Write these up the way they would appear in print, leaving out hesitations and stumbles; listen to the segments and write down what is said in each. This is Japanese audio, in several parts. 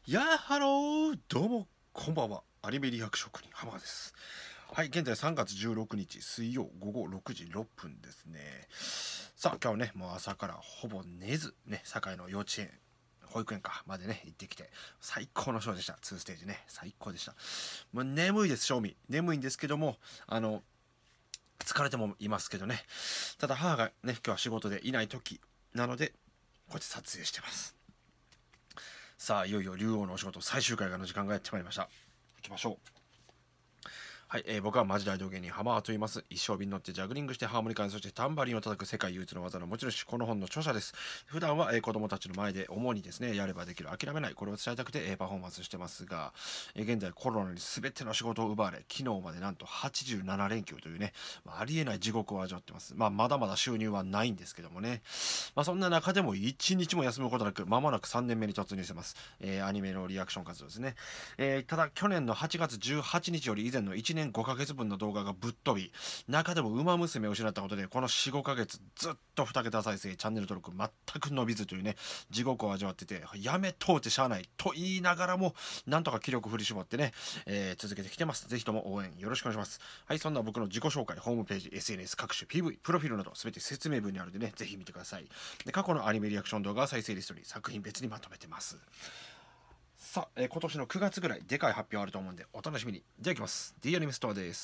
ハロー、どうもこんばんは。アニメリアク職人浜田です。はい、現在3月16日水曜午後6時6分ですね。さあ、今日はね、もう朝からほぼ寝ずね、堺の幼稚園保育園かまでね行ってきて、最高のショーでした。2ステージね、最高でした。もう眠いです。正味眠いんですけども、疲れてもいますけどね。ただ母がね、今日は仕事でいない時なので、こうやって撮影してます。さあ、いよいよ竜王のお仕事最終回の時間がやってまいりました。行きましょう。はい、僕はマジ大道芸人ハマーと言います。一生瓶に乗ってジャグリングしてハーモニカにそしてタンバリンを叩く世界唯一の技の持ち主、この本の著者です。普段は、子供たちの前で主にですね、やればできる諦めない、これを伝えたくて、パフォーマンスしてますが、現在コロナに全ての仕事を奪われ、昨日までなんと87連休というね、ありえない地獄を味わってます。まだまだ収入はないんですけどもね。そんな中でも1日も休むことなく、間もなく3年目に突入してます。アニメのリアクション活動ですね。ただ去年の8月18日より以前の1年5ヶ月分の動画がぶっ飛び、中でもウマ娘を失ったことでこの4、5ヶ月ずっと2桁再生、チャンネル登録全く伸びずというね、地獄を味わってて、やめとうてしゃあないと言いながらも、なんとか気力振り絞ってね、続けてきてます。ぜひとも応援よろしくお願いします。はい、そんな僕の自己紹介、ホームページ、SNS、各種 PV、プロフィールなど全て説明文にあるんでね、ぜひ見てください。で、過去のアニメリアクション動画は再生リストに作品別にまとめてます。さあ、今年の9月ぐらいでかい発表あると思うんでお楽しみに。じゃあいきます。 D アニメストアです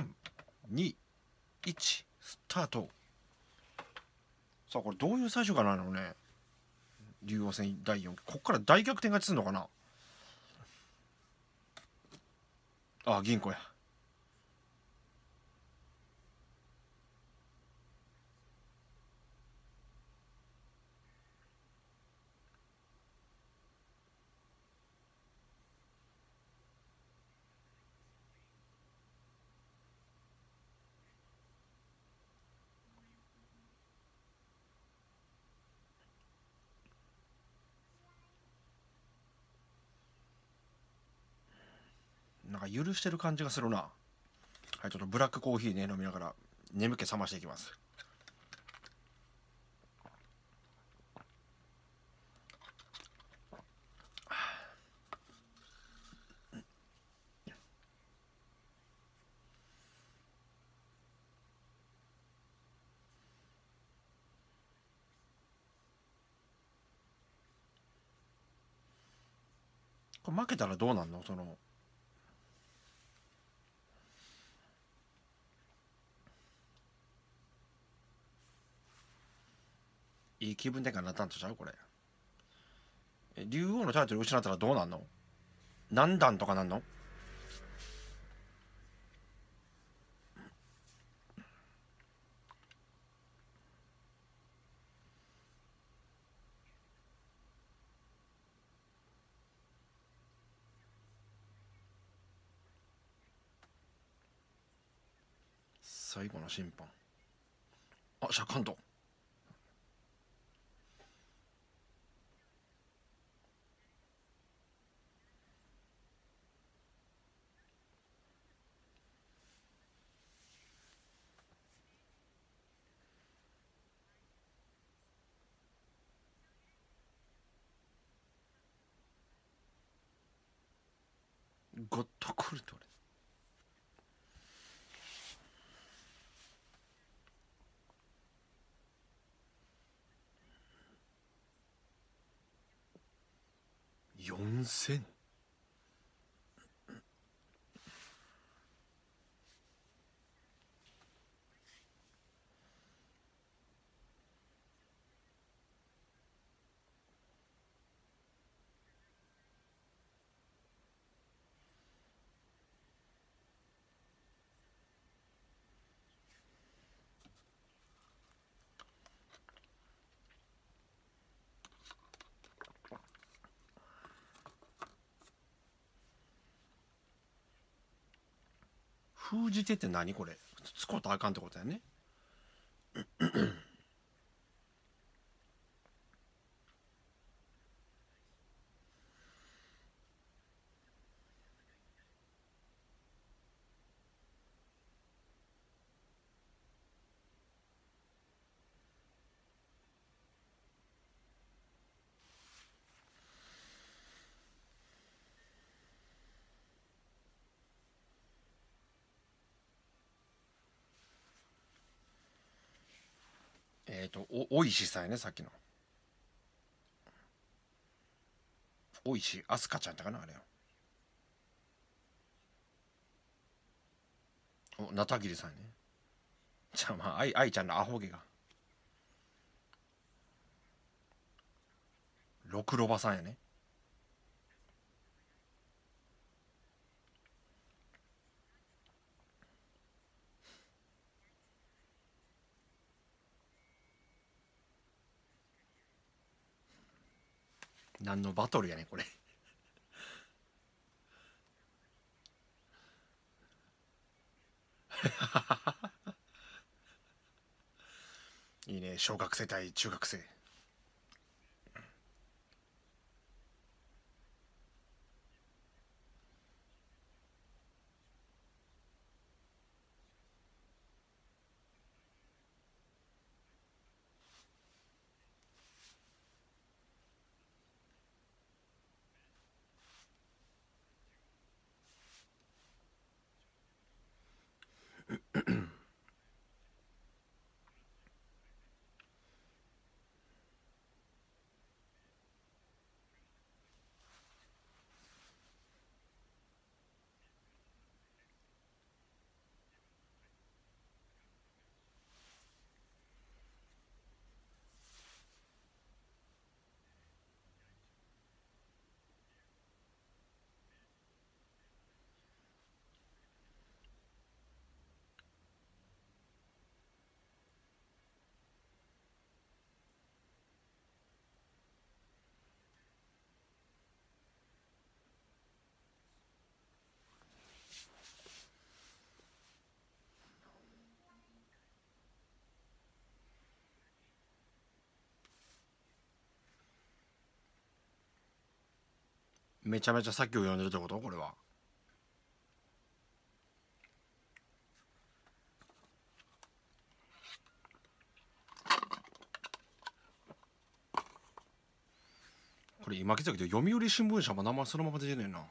。321スタート。さあ、これどういう最終回なのね。竜王戦第4期、こっから大逆転勝ちするのかな。ああ、銀行や。なんか許してる感じがするな。はい、ちょっとブラックコーヒーね飲みながら眠気覚ましていきます。これ負けたらどうなんの。いい気分転換になったんとちゃうこれ。竜王のタイトル失ったらどうなんの。何段とかなんの。最後の審判。あ、シャカンド。ゴッドクルトレ4000。封じ手って何これ。使うとあかんってことやね。 おいしさやね、さっきの。おいしあすかちゃんだかな、あれ。お、なたぎりさんね。じゃあまあ、愛ちゃんのアホ毛が。ろくろばさんやね。何のバトルやねんこれ。いいね、小学生対中学生。めちゃめちゃさっきを読んでるってことこれは。これ今気づいたけど読売新聞社も名前そのまま出てねえな。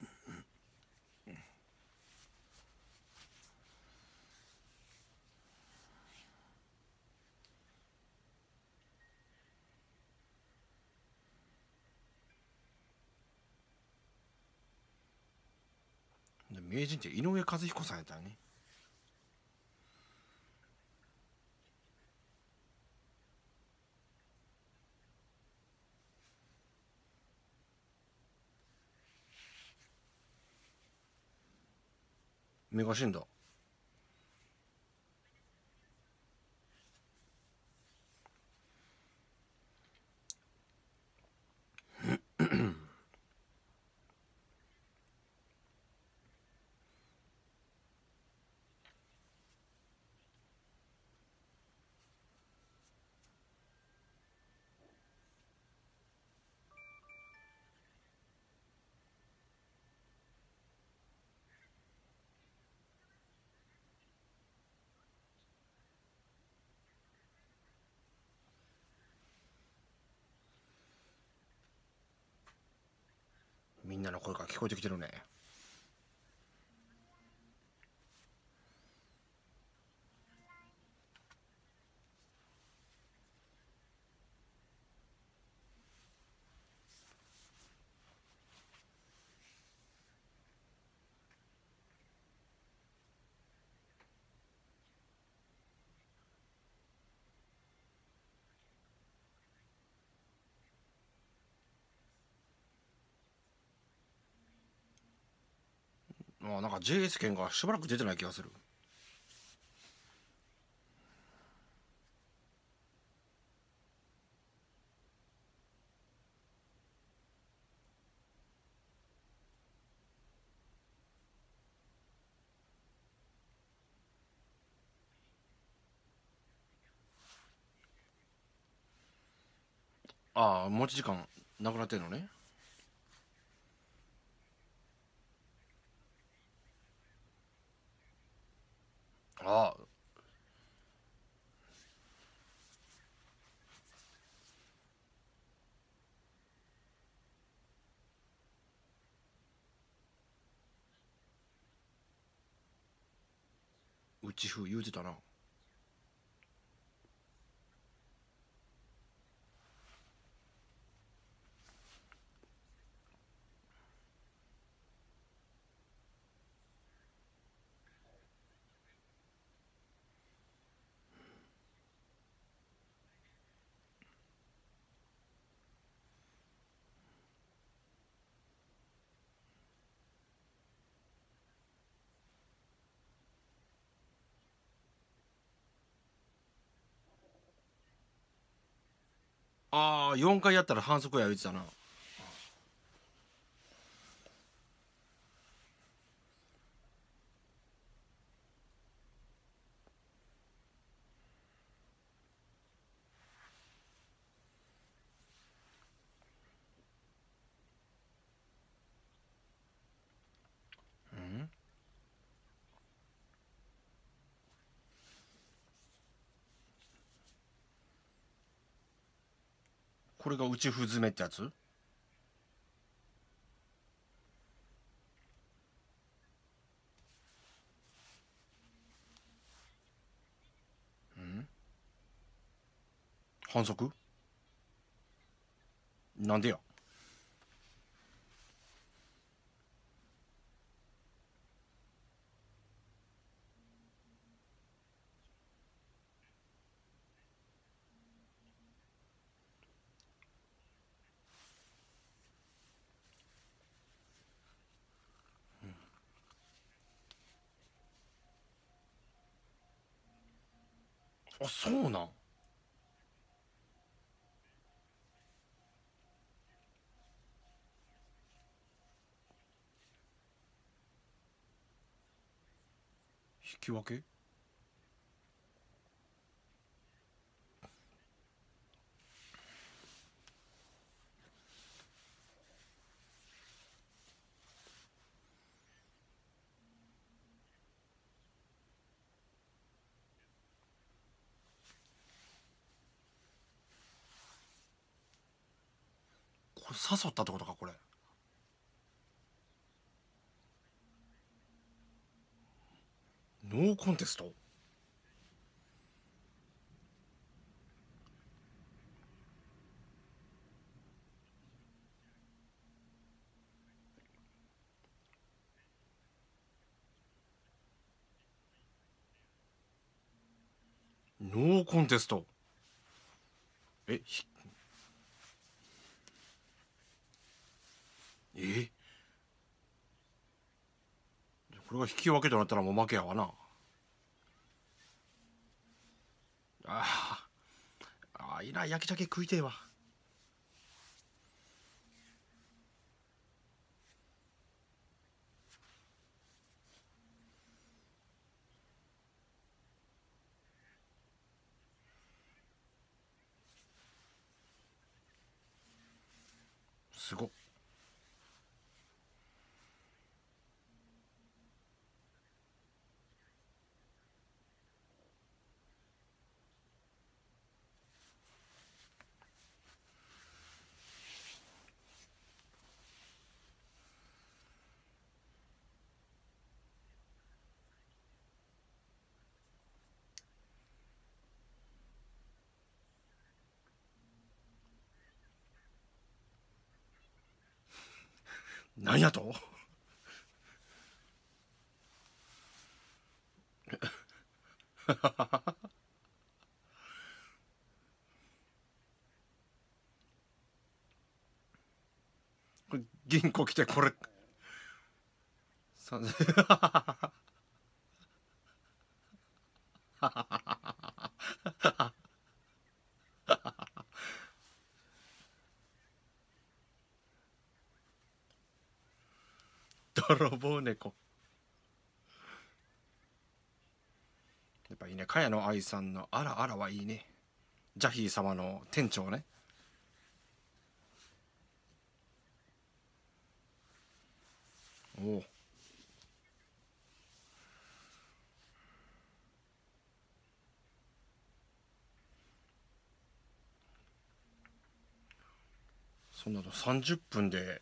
で名人って井上和彦さんやったよね。目が死んだ。みんなの声が聞こえてきてるね。あ、なんか JS 券がしばらく出てない気がする。ああ、持ち時間なくなってんのね。ああ、内風言うてたな。 ああ、4回やったら反則や言ってたな。うん、これが内歩詰めってやつ？うん、反則？なんでや？あ、そうなん？引き分け？これ誘ったってことかこれ？ノーコンテスト？ノーコンテスト？えひえこれが引き分けとなったらもう負けやわな。ああいいな、焼き鮭食いてえわ。すごっ。なんやと？これ銀行来てこれさ泥棒猫。やっぱいいね、茅野愛さんの「あらあら」はいいね。ジャヒー様の店長ね。おお、そんなの30分で。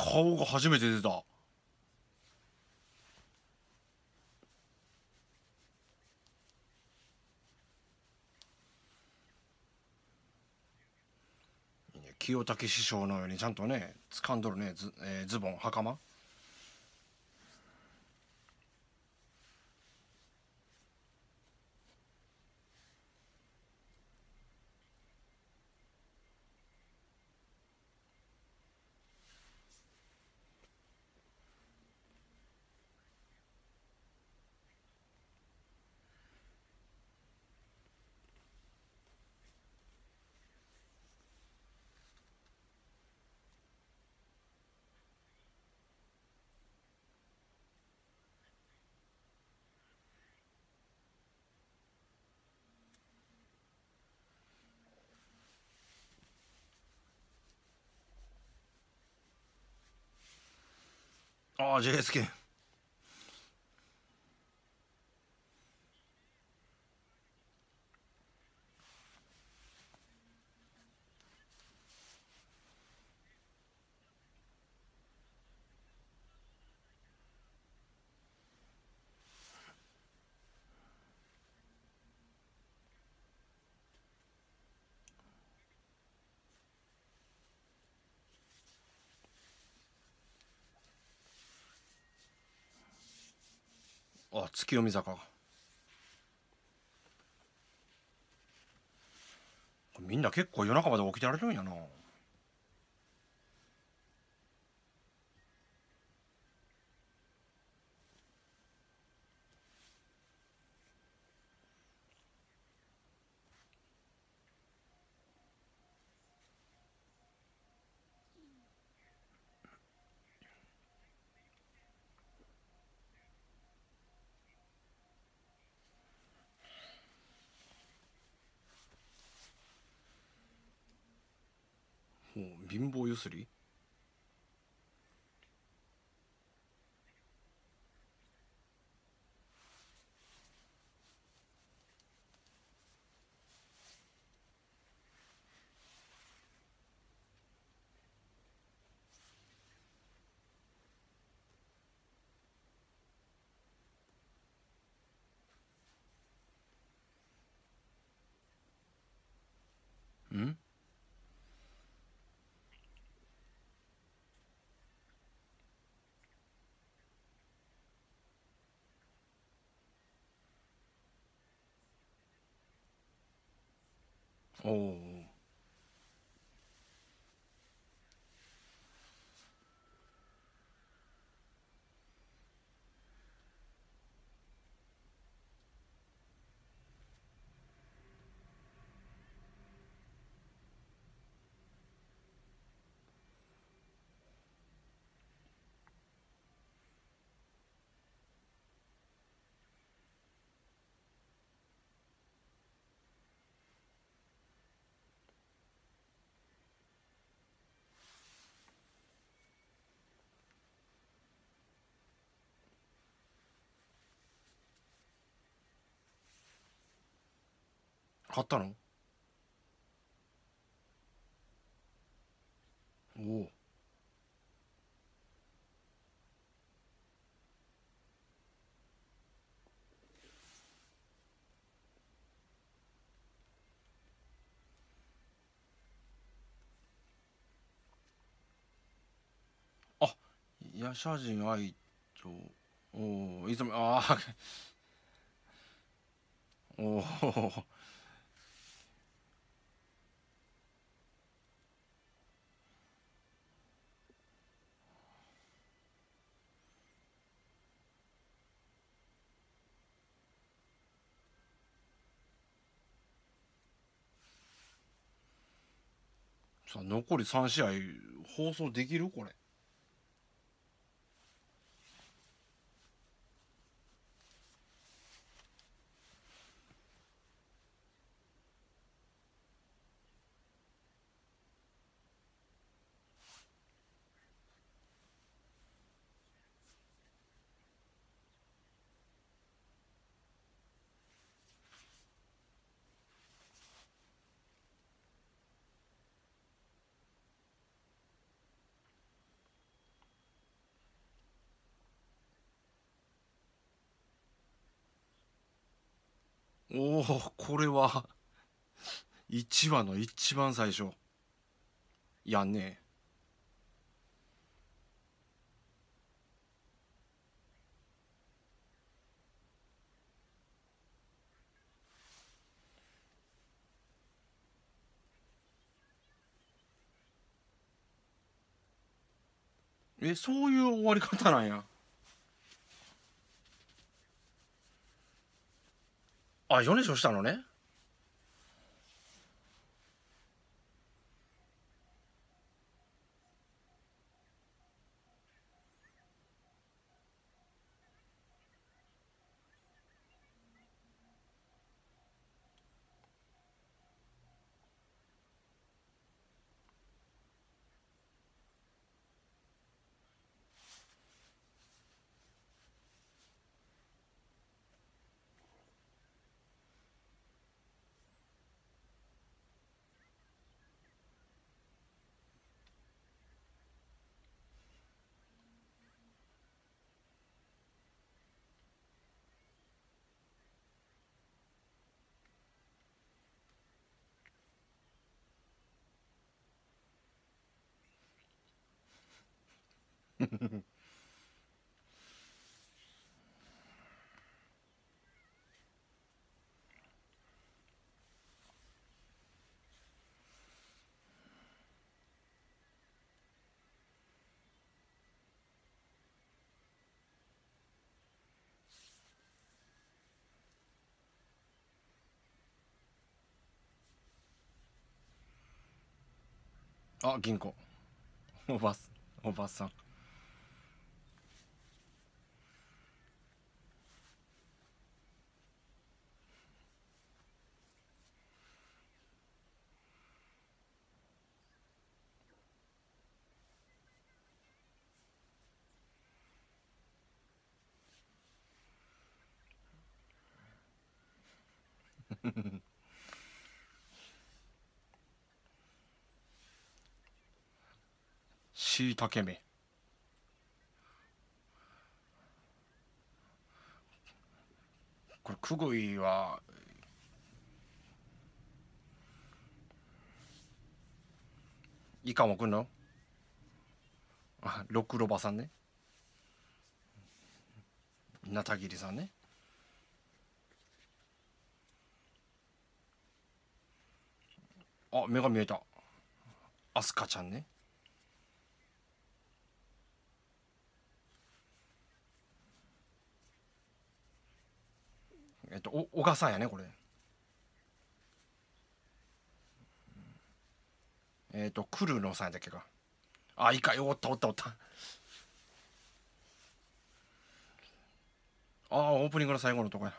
顔が初めて出た。清武師匠のようにちゃんとね掴んどるね、ズボン袴。ああ JSK。 あ、月読坂。みんな結構夜中まで起きてられるんやな。ほう、貧乏ゆすり。ん。おお。買ったの。おお。あ、夜叉人愛と。おお、いつも、ああ。おお。さあ残り3試合放送できるこれ。 おお、これは1話の一番最初やんね。そういう終わり方なんや。あ、米長したのね。あ、銀行。おばすおばさん。しいたけめ。これくぐいはいかもくんの。あ、ろくろばさんね。なたぎりさんね。あ、目が見えた。アスカちゃんね。小賀さんやね、これ。クルーのさんやったっけか。あ、いかよ、おったおったおった。あ、オープニングの最後のとこや。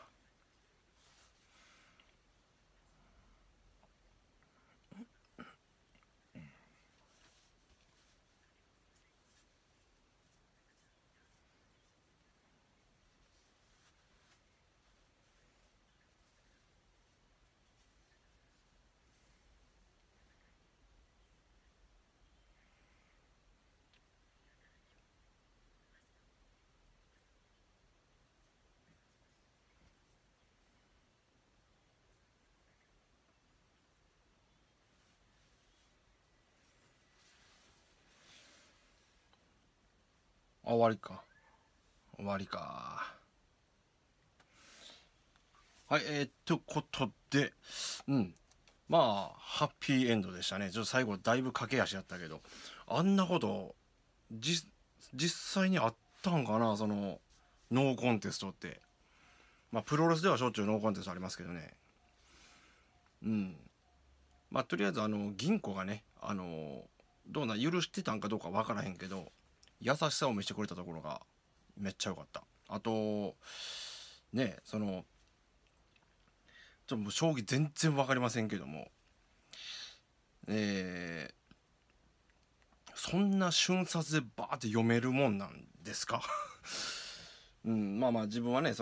あ、終わりか。終わりか。はい、ことで、うん。まあ、ハッピーエンドでしたね。ちょっと最後、だいぶ駆け足やったけど、あんなこと、じ、実際にあったんかな、その、ノーコンテストって。まあ、プロレスではしょっちゅうノーコンテストありますけどね。うん。まあ、とりあえず、銀行がね、どうな、許してたんかどうかわからへんけど、優しさを見せてくれたところが、めっちゃ良かった。あと、ね、もう将棋全然わかりませんけども、えそんな瞬殺でバーって読めるもんなんですか？うん、まあまあ自分はね、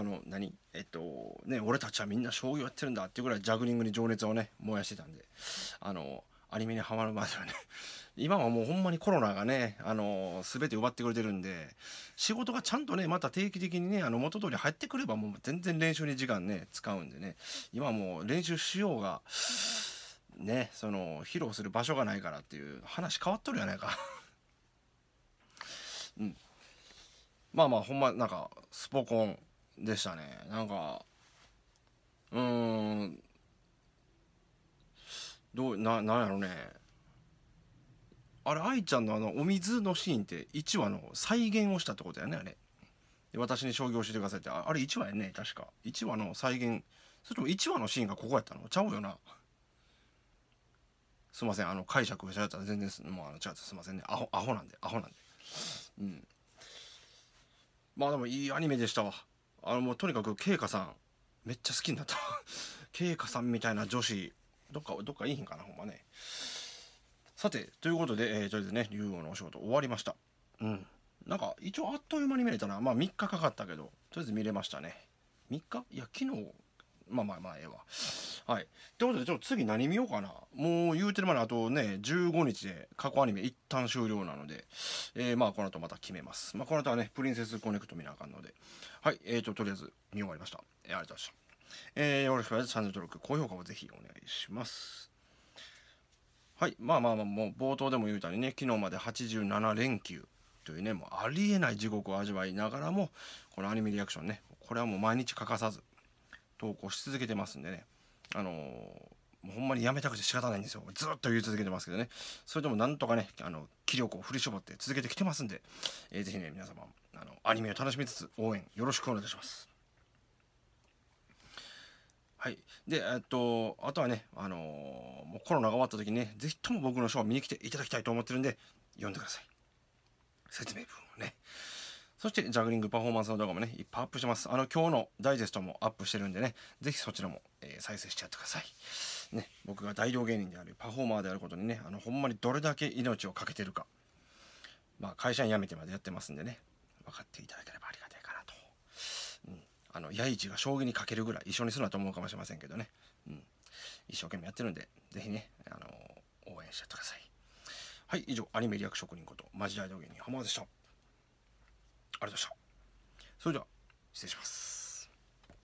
俺たちはみんな将棋をやってるんだっていうぐらいジャグリングに情熱をね燃やしてたんで、あのアニメにハマるまではね今はもうほんまにコロナがね全て奪ってくれてるんで、仕事がちゃんとねまた定期的にね元通り入ってくればもう全然練習に時間ね使うんでね、今はもう練習しようがね披露する場所がないからっていう話変わっとるやないかうん、まあまあほんまなんかスポコンでしたね。なんかうーんなんやろね、あれ愛ちゃんのお水のシーンって1話の再現をしたってことやねあれ。で私に将棋を教えてくださいって、あれ1話やね確か。1話の再現、それとも1話のシーンがここやったのちゃうよな。すいません解釈が違ったら全然もう違ったすいませんね、アホなんでうん。まあでもいいアニメでしたわ。もうとにかくケイカさんめっちゃ好きになったケイカさんみたいな女子どっかいいひんかなほんまね。さてということで、とりあえずね竜王のお仕事終わりました。うん、なんか一応あっという間に見れたな。まあ3日かかったけどとりあえず見れましたね。3日いや昨日、まあまあまあええわ。はい。ということでちょっと次何見ようかな。もう言うてるまであとね15日で過去アニメ一旦終了なので、まあこの後また決めます。まあこの後はねプリンセスコネクト見なあかんので、はい。とりあえず見終わりました。ありがとうございました。よろしくお願いします。チャンネル登録高評価をぜひお願いします。はい。まあまあまあもう冒頭でも言うたようにね、昨日まで87連休というねもうありえない地獄を味わいながらもこのアニメリアクションね、これはもう毎日欠かさず投稿し続けてますんでね、もうほんまにやめたくて仕方ないんですよ。ずっと言い続けてますけどね、それでもなんとかね気力を振り絞って続けてきてますんで、ぜひね皆様アニメを楽しみつつ応援よろしくお願いします。はい。で、あとはね、もうコロナが終わった時にね、ぜひとも僕のショーを見に来ていただきたいと思ってるんで、読んでください。説明文をね。そして、ジャグリングパフォーマンスの動画もね、いっぱいアップしてます。今日のダイジェストもアップしてるんでね、ぜひそちらも、再生しちゃってください。ね、僕が大道芸人である、パフォーマーであることにね、ほんまにどれだけ命を懸けてるか、まあ、会社員辞めてまでやってますんでね、分かっていただければありがたいかなと。ヤイチが将棋にかけるぐらい一緒にするなと思うかもしれませんけどね、一生懸命やってるんでぜひね、応援してやってください。はい、以上アニメリアク職人ことマジ大道芸人浜田でした。ありがとうございました。それでは失礼します。